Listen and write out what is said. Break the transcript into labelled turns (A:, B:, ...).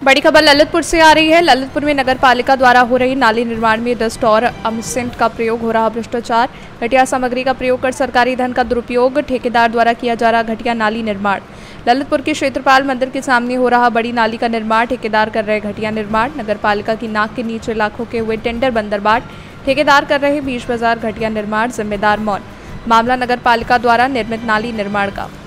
A: बड़ी खबर ललितपुर से आ रही है। ललितपुर में नगर पालिका द्वारा हो रही नाली निर्माण में डस्ट और अमसेंट का प्रयोग हो रहा भ्रष्टाचार, घटिया सामग्री का प्रयोग कर सरकारी धन का दुरुपयोग, ठेकेदार द्वारा किया जा रहा घटिया नाली निर्माण। ललितपुर के क्षेत्रपाल मंदिर के सामने हो रहा बड़ी नाली का निर्माण, ठेकेदार कर रहे घटिया निर्माण। नगर पालिका की नाक के नीचे लाखों के हुए टेंडर बंदरबाट, ठेकेदार कर रहे 20 बाजार घटिया निर्माण, जिम्मेदार मौन। मामला नगर पालिका द्वारा निर्मित नाली निर्माण का।